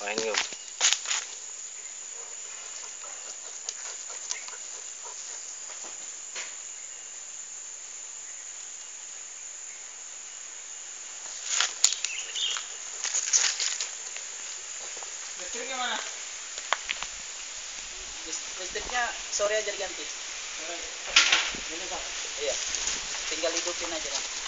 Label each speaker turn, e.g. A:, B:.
A: Main yuk.
B: Listriknya mana?
C: Listriknya sore aja diganti.
B: Ini Pak.
C: Iya. Tinggal hidupin aja kan.